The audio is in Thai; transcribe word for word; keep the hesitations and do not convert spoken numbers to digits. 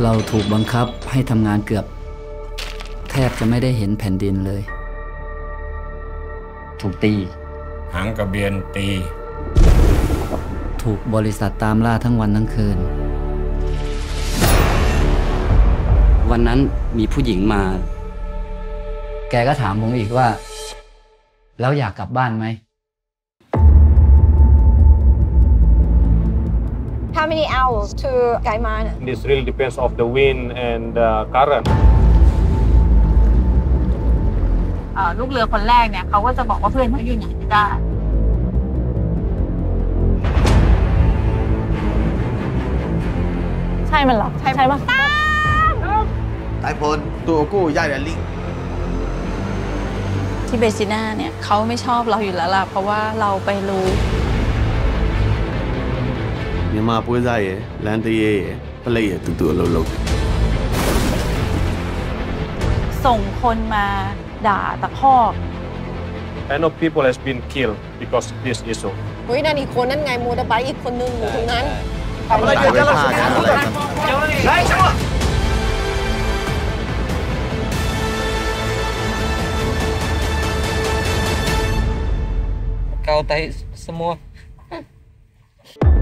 เราถูกบังคับให้ทำงานเกือบแทบจะไม่ได้เห็นแผ่นดินเลยถูกตีหางกระเบียนตีถูกบริษัทตามล่าทั้งวันทั้งคืนวันนั้นมีผู้หญิงมาแกก็ถามผมอีกว่าแล้วอยากกลับบ้านไหม How many hours to Gaiman? This really depends of the wind and the current. ลูกเรือคนแรกเนี่ยเขาก็จะบอกว่าเพื่อนเขาอยู่ไหนไม่ได้ใช่มันหรอใช่ใช่ปะตายพลตัวกู้ย่าเดลิงที่เบซิน่าเนี่ยเขาไม่ชอบเราอยู่แล้วล่ะเพราะว่าเราไปรู้မြန်မာပွဲစားရဲ့လန်တရဲရဲ့ပလိတ်ရဲ့တူတူအလုပ်လုပ်ส่งคนมาด่าตะคอก I know people has been killed because of this issue เฮ้ยนั่นอีกคนนั่นไงโมเตอร์ไบค์อีกคนนึงอยู่ตรงนั้นทำอะไรอยู่กันล่ะไล่ชั่ว kau tahu semua